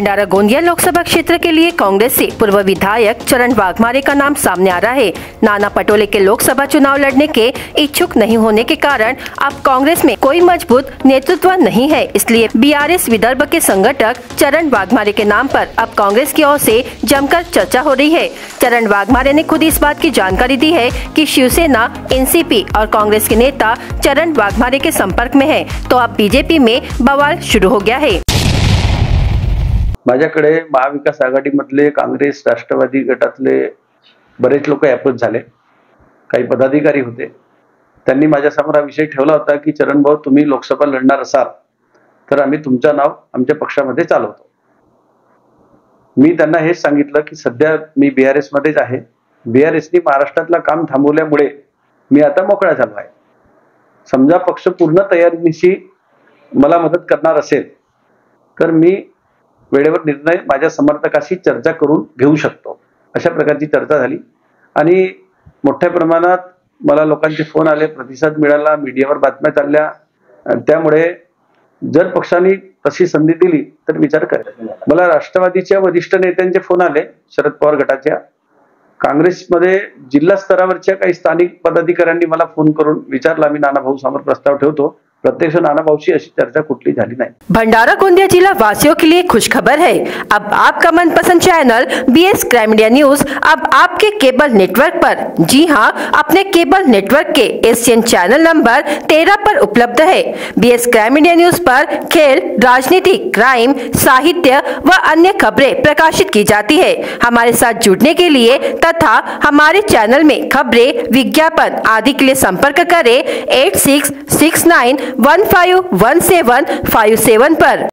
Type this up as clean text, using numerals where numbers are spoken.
भंडारा गोंदिया लोकसभा क्षेत्र के लिए कांग्रेस से पूर्व विधायक चरण वाघमारे का नाम सामने आ रहा है। नाना पटोले के लोकसभा चुनाव लड़ने के इच्छुक नहीं होने के कारण अब कांग्रेस में कोई मजबूत नेतृत्व नहीं है, इसलिए बीआरएस विदर्भ के संगठक चरण वाघमारे के नाम पर अब कांग्रेस की ओर से जमकर चर्चा हो रही है। चरण वाघमारे ने खुद इस बात की जानकारी दी है कि शिवसेना, एनसीपी और कांग्रेस के नेता चरण वाघमारे के संपर्क में है, तो अब बीजेपी में बवाल शुरू हो गया है। माझ्याकडे महाविकास आघाडीमधले काँग्रेस राष्ट्रवादी गटातले बरेच लोक अप्रोच झाले, काही पदाधिकारी होते। त्यांनी माझ्यासमोर हा विषय ठेवला होता की चरण भाऊ, तुम्ही लोकसभा लढणार असाल तर आम्ही तुमचं नाव आमच्या पक्षामध्ये चालवतो। मी त्यांना हेच सांगितलं की सध्या मी बीआरएस मध्येच आहे। बीआरएसनी महाराष्ट्रातला काम थांबवल्यामुळे मी आता मोकळा झालो आहे। समजा पक्ष पूर्ण तयारीनिशी मला मदत करणार असेल तर मी वेळेवर निर्णय माझ्या समर्थकाशी चर्चा करून घेऊ शकतो। अशा प्रकारची चर्चा झाली आणि मोठ्या प्रमाणात मला लोकांचे फोन आले, प्रतिसाद मिळाला, मीडियावर बातम्या चालल्या। त्यामुळे जर पक्षाने तशी संधी दिली तर विचार करेल। मला राष्ट्रवादीच्या वरिष्ठ नेत्यांचे फोन आले, शरद पवार गटाच्या, काँग्रेसमध्ये जिल्हा स्तरावरच्या काही स्थानिक पदाधिकाऱ्यांनी मला फोन करून विचारला, मी नाना भाऊ समोर प्रस्ताव ठेवतो। प्रत्यक्ष नाना भाऊशी अशी चर्चा कुठली झाली नाही। भंडारा गोंदिया जिला वासियों के लिए खुशखबर है। अब आपका मनपसंद channel BS crime media news अब आपके केबल नेटवर्क पर, जी हां, अपने केबल नेटवर्क के एशियन चैनल नंबर 13 पर उपलब्ध है। बीएस क्राइम मीडिया न्यूज पर खेल, राजनीति, क्राइम, साहित्य व अन्य खबरें प्रकाशित की जाती है। हमारे साथ जुड़ने के लिए तथा हमारे चैनल में खबरें, विज्ञापन आदि के लिए संपर्क करें 8669151757 पर।